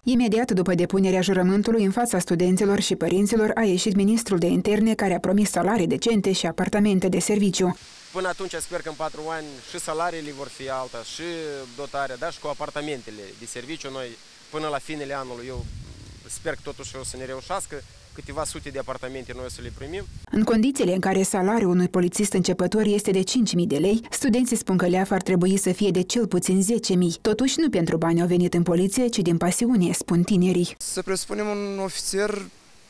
Imediat după depunerea jurământului în fața studenților și părinților a ieșit ministrul de interne care a promis salarii decente și apartamente de serviciu. Până atunci sper că în 4 ani și salariile vor fi alta, și dotarea, da, și cu apartamentele de serviciu. Noi până la finele anului eu sper că totuși o să ne reușească. Câteva sute de apartamente noi o să le primim. În condițiile în care salariul unui polițist începător este de 5.000 de lei, studenții spun că leaf ar trebui să fie de cel puțin 10.000. Totuși, nu pentru bani au venit în poliție, ci din pasiune, spun tinerii. Să presupunem un ofițer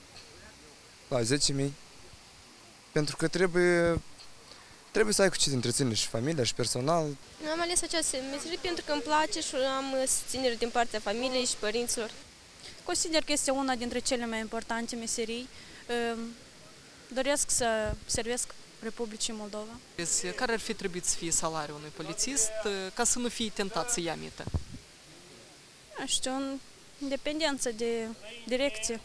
la 10.000, pentru că trebuie să ai cu ce întreține și familia și personal. Am ales această meserie pentru că îmi place și am susținere din partea familiei și părinților. Consider că este una dintre cele mai importante meserii. Doresc să servesc Republicii Moldova. Care ar fi trebuit să fie salariul unui polițist ca să nu fie tentat să ia mită? Nu știu, în dependență de direcție.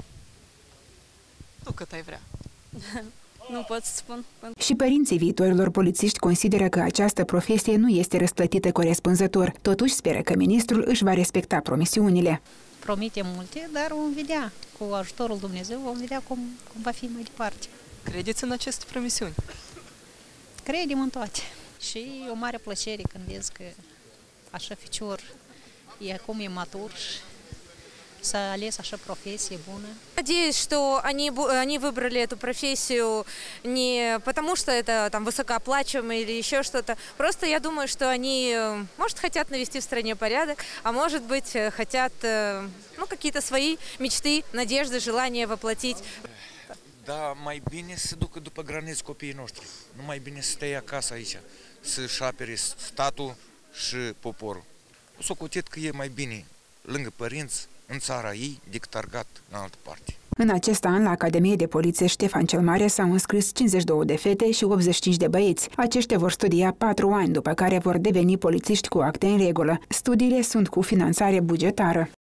Tu cât ai vrea? Nu pot să spun. Și părinții viitorilor polițiști consideră că această profesie nu este răsplătită corespunzător. Totuși speră că ministrul își va respecta promisiunile. Promite multe, dar vom vedea. Cu ajutorul Dumnezeu vom vedea cum va fi mai departe. Credeți în aceste promisiuni? Credem în toate. Și o mare plăcere când vezi că așa ficior e acum e matur și s-a ales așa профессия bună. Надеюсь, что они выбрали эту профессию не потому, что это там высокооплачиваемо или еще что-то. Просто я думаю, что они, может, хотят навести в стране порядок, а может быть, хотят какие-то свои мечты, надежды, желания воплотить. Da, mai bine să ducă după graniți copiii noștri. Nu mai bine să stai acasă aici, să-și apere statul și poporul. O socotit că e mai bine lângă părinți, în țara ei, decât argat în altă parte. În acest an, la Academie de Poliție Ștefan cel Mare s-au înscris 52 de fete și 85 de băieți. Aceștia vor studia 4 ani, după care vor deveni polițiști cu acte în regulă. Studiile sunt cu finanțare bugetară.